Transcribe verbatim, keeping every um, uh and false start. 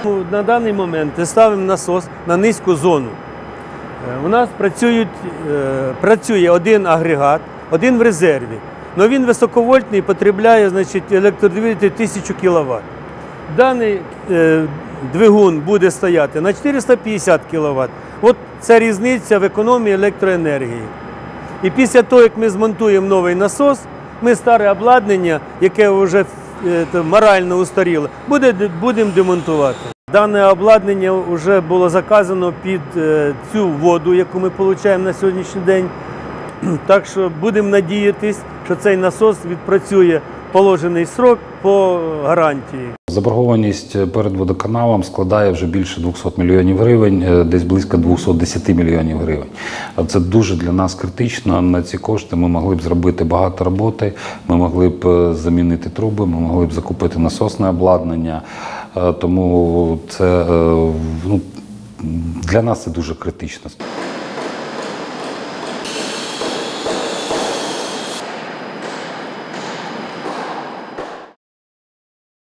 На даний момент ми ставимо насос на низьку зону. У нас працюють, працює один агрегат, один в резерві. Але він високовольтний, потребляє, значить, електродвигатель тисячу кіловат. Даний е, двигун буде стояти на чотириста п'ятдесят кіловат. От це різниця в економії електроенергії. І після того, як ми змонтуємо новий насос, ми старе обладнання, яке вже е, морально устаріло, буде, будемо демонтувати. Дане обладнання вже було заказано під е, цю воду, яку ми отримуємо на сьогоднішній день. Так що будемо надіятись, що цей насос відпрацює положений срок по гарантії. Заборгованість перед водоканалом складає вже більше двохсот мільйонів гривень, десь близько двохсот десяти мільйонів гривень. Це дуже для нас критично. На ці кошти ми могли б зробити багато роботи, ми могли б замінити труби, ми могли б закупити насосне обладнання. Тому це, ну, для нас це дуже критично.